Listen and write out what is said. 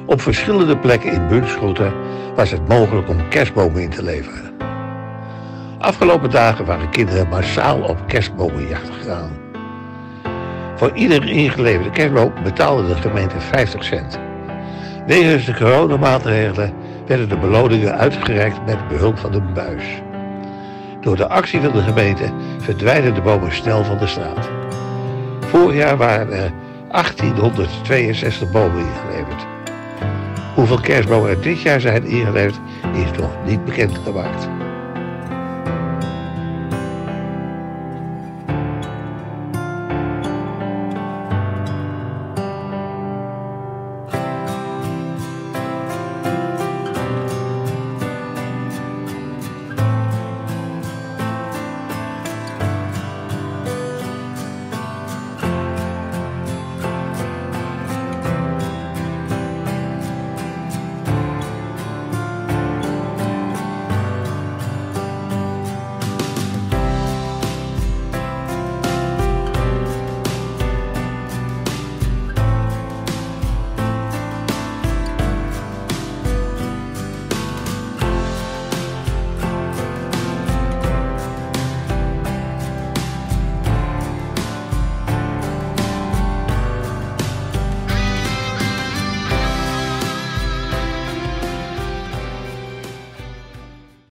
Op verschillende plekken in Bunschoten was het mogelijk om kerstbomen in te leveren. Afgelopen dagen waren kinderen massaal op kerstbomenjacht gegaan. Voor iedere ingeleverde kerstboom betaalde de gemeente 50 cent. Wegens de coronamaatregelen werden de beloningen uitgereikt met behulp van een buis. Door de actie van de gemeente verdwijnen de bomen snel van de straat. Vorig jaar waren er 1862 bomen ingeleverd. Hoeveel kerstbomen er dit jaar zijn ingeleverd is nog niet bekendgemaakt.